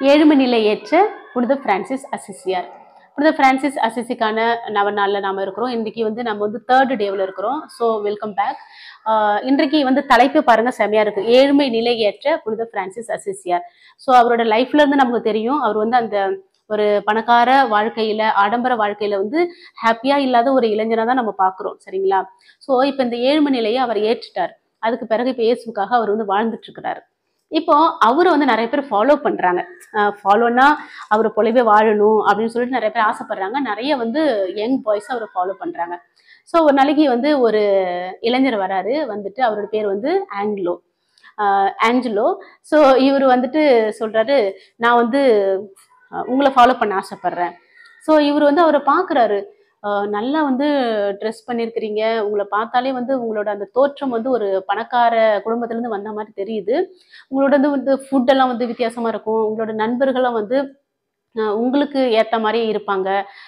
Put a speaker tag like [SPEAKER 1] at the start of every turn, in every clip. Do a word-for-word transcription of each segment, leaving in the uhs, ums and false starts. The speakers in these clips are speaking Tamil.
[SPEAKER 1] ஏழுமை நிலை ஏற்ற புனித பிரான்சிஸ் அசிசியார். புனித பிரான்சிஸ் அசிசிக்கான நவநாளில் நாம் இருக்கிறோம். இன்றைக்கு வந்து நம்ம வந்து தேர்ட் டேவில் இருக்கிறோம். So welcome back. இன்றைக்கு வந்து தலைப்பு பாருங்க செமையா இருக்கு. ஏழ்மை நிலை ஏற்ற புனித பிரான்சிஸ் அசிசியார். ஸோ அவரோட லைஃப்ல இருந்து நமக்கு தெரியும், அவர் வந்து அந்த ஒரு பணக்கார வாழ்க்கையில, ஆடம்பர வாழ்க்கையில வந்து ஹாப்பியா இல்லாத ஒரு இளைஞனா தான் நம்ம பாக்குறோம். சரிங்களா? ஸோ இப்ப இந்த ஏழ்மை நிலையை அவர் ஏற்றுட்டார். அதுக்கு பிறகு இப்ப இயேசுக்காக அவர் வந்து வாழ்ந்துட்டு இருக்கிறாரு. இப்போ அவரை வந்து நிறைய பேர் ஃபாலோ பண்றாங்க. ஃபாலோனா அவரை போலவே வாழணும் அப்படின்னு சொல்லிட்டு நிறைய பேர் ஆசைப்படுறாங்க. நிறைய வந்து யங் பாய்ஸ் அவரை ஃபாலோ பண்றாங்க. ஸோ ஒரு நாளைக்கு வந்து ஒரு இளைஞர் வராரு. வந்துட்டு அவரோட பேர் வந்து ஆங்கிலோ ஆஞ்சலோ. ஸோ இவர் வந்துட்டு சொல்றாரு, நான் வந்து உங்களை ஃபாலோ பண்ண ஆசைப்படுறேன். ஸோ இவர் வந்து அவரை பார்க்குறாரு. நல்லா வந்து ட்ரெஸ் பண்ணியிருக்கிறீங்க, உங்களை பார்த்தாலே வந்து உங்களோட அந்த தோற்றம் வந்து ஒரு பணக்கார குடும்பத்துலேருந்து வந்த மாதிரி தெரியுது. உங்களோட வந்து ஃபுட்டெல்லாம் வந்து வித்தியாசமாக இருக்கும். உங்களோட நண்பர்களும் வந்து உங்களுக்கு ஏற்ற மாதிரியே இருப்பாங்க.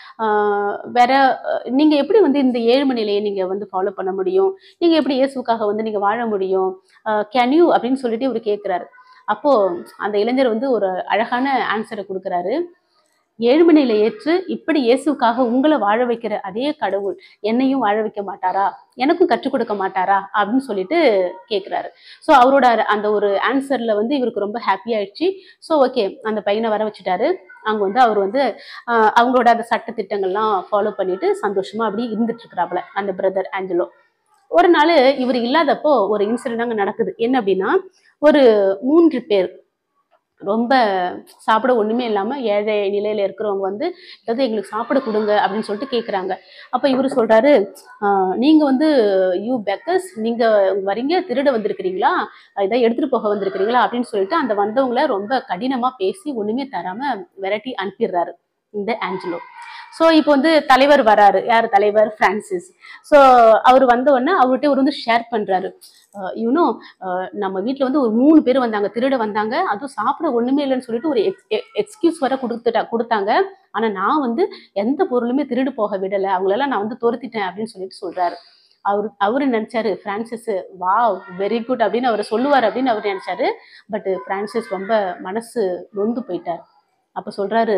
[SPEAKER 1] வேற நீங்க எப்படி வந்து இந்த ஏழ்மை நிலையை நீங்க வந்து ஃபாலோ பண்ண முடியும்? நீங்க எப்படி இயேசுக்காக வந்து நீங்க வாழ முடியும்? கேன் யூ அப்படின்னு சொல்லிட்டு இவர் கேட்கிறாரு. அப்போ அந்த இளைஞர் வந்து ஒரு அழகான ஆன்சரை கொடுக்குறாரு. ஏழ்மை நிலை ஏற்று இப்படி இயேசுக்காக உங்களை வாழ வைக்கிற அதே கடவுள் என்னையும் வாழ வைக்க மாட்டாரா? எனக்கும் கற்றுக் கொடுக்க மாட்டாரா? அப்படின்னு சொல்லிட்டு கேட்கிறாரு. ஸோ அவரோட அந்த ஒரு ஆன்சர்ல வந்து இவருக்கு ரொம்ப ஹாப்பி ஆயிடுச்சு. ஸோ ஓகே, அந்த பையனை வர வச்சுட்டாரு. அங்க வந்து அவர் வந்து ஆஹ் அவங்களோட அந்த சட்ட திட்டங்கள்லாம் ஃபாலோ பண்ணிட்டு சந்தோஷமா அப்படி இருந்துட்டு இருக்கிறாப்புல அந்த பிரதர் ஆஞ்சலோ. ஒரு நாள் இவர் இல்லாதப்போ ஒரு இன்சிடென்ட் அங்கே நடக்குது. என்ன அப்படின்னா, ஒரு மூன்று பேர் ரொம்ப சாப்பிட ஒண்ணுமே இல்லாம ஏழை நிலையில இருக்கிறவங்க வந்து ஏதாவது எங்களுக்கு சாப்பிட கொடுங்க அப்படின்னு சொல்லிட்டு கேட்குறாங்க. அப்ப இவரு சொல்றாரு, ஆஹ் நீங்க வந்து யூ பெக்கர்ஸ், நீங்க வரீங்க திருட வந்திருக்கிறீங்களா, இதை எடுத்துட்டு போக வந்திருக்கிறீங்களா அப்படின்னு சொல்லிட்டு அந்த வந்தவங்களை ரொம்ப கடினமா பேசி ஒண்ணுமே தராம விரட்டி அனுப்பிடுறாரு இந்த ஆஞ்சலோ. ஸோ இப்போ வந்து தலைவர் வராரு. யார் தலைவர்? பிரான்சிஸ். ஸோ அவர் வந்த உடனே அவர்கிட்ட ஒரு வந்து ஷேர் பண்றாரு. யூனோ நம்ம வீட்டில் வந்து ஒரு மூணு பேர் வந்தாங்க, திருட வந்தாங்க, அதுவும் சாப்பிட ஒண்ணுமே இல்லைன்னு சொல்லிட்டு ஒரு எக்ஸ் எக்ஸ்கியூஸ் வர கொடுத்துட்டா கொடுத்தாங்க. ஆனா நான் வந்து எந்த பொருளுமே திருடு போக விடலை, அவங்களெல்லாம் நான் வந்து துரத்திட்டேன் அப்படின்னு சொல்லிட்டு சொல்றாரு. அவரு அவரு நினைச்சாரு பிரான்சிஸ் வா வெரி குட் அப்படின்னு அவர் சொல்லுவார் அப்படின்னு அவர் நினைச்சாரு. பட் பிரான்சிஸ் ரொம்ப மனசு நொந்து போயிட்டார். அப்ப சொல்றாரு,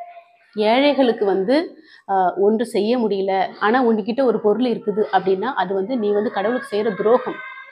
[SPEAKER 1] ஏழைகளுக்கு வந்து ஆஹ் ஒன்று செய்ய முடியல, ஆனா உன்கிட்ட ஒரு பொருள் இருக்குது அப்படின்னா அது வந்து நீ வந்து கடவுளுக்கு செய்யற துரோகம்.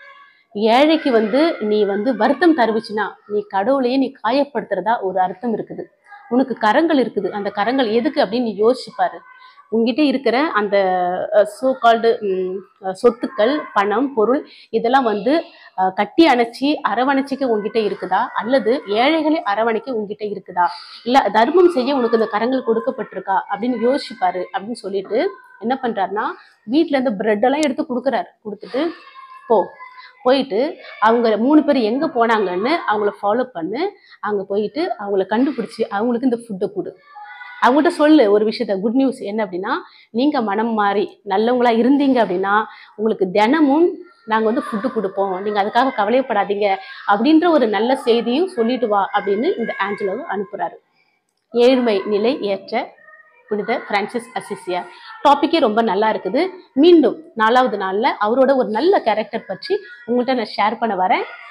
[SPEAKER 1] ஏழைக்கு வந்து நீ வந்து வருத்தம் தருவிச்சுனா நீ கடவுளையே நீ காயப்படுத்துறதா ஒரு அர்த்தம் இருக்குது. உனக்கு கரங்கள் இருக்குது, அந்த கரங்கள் எதுக்கு அப்படின்னு நீ யோசிச்சுப்பாரு. உங்ககிட்ட இருக்கிற அந்த சோ கால்டு சொத்துக்கள், பணம், பொருள் இதெல்லாம் வந்து கட்டி அணைச்சி அரவணைச்சிக்க உங்ககிட்ட இருக்குதா, அல்லது ஏழைகளை அரவணைக்க உங்ககிட்ட இருக்குதா, இல்ல தர்மம் செய்ய உனக்கு இந்த கரங்கள் கொடுக்கப்பட்டிருக்கா அப்படின்னு யோசிச்சுப்பாரு அப்படின்னு சொல்லிட்டு என்ன பண்றாருன்னா, வீட்டுல இருந்து பிரெட் எல்லாம் எடுத்து கொடுக்குறாரு. கொடுத்துட்டு போ, போயிட்டு அவங்க மூணு பேர் எங்க போனாங்கன்னு அவங்கள ஃபாலோ பண்ணு, அங்க போயிட்டு அவங்கள கண்டுபிடிச்சி அவங்களுக்கு இந்த ஃபுட்டை கொடு. அவங்ககிட்ட சொல்லு ஒரு விஷயத்த, குட் நியூஸ் என்ன அப்படின்னா, நீங்க மனம் மாறி நல்லவங்களா இருந்தீங்க அப்படின்னா உங்களுக்கு தினமும் நாங்க வந்து ஃபுட்டு கொடுப்போம், நீங்க அதுக்காக கவலைப்படாதீங்க அப்படின்ற ஒரு நல்ல செய்தியும் சொல்லிட்டு வா அப்படின்னு இந்த ஆஞ்சலோவை அனுப்புறாரு. ஏழ்மை நிலை ஏற்ற புனித பிரான்சிஸ் அசிசியார். டாபிக்கே ரொம்ப நல்லா இருக்குது. மீண்டும் நாலாவது நாள்ல அவரோட ஒரு நல்ல கேரக்டர் பற்றி உங்கள்கிட்ட நான் ஷேர் பண்ண வரேன்.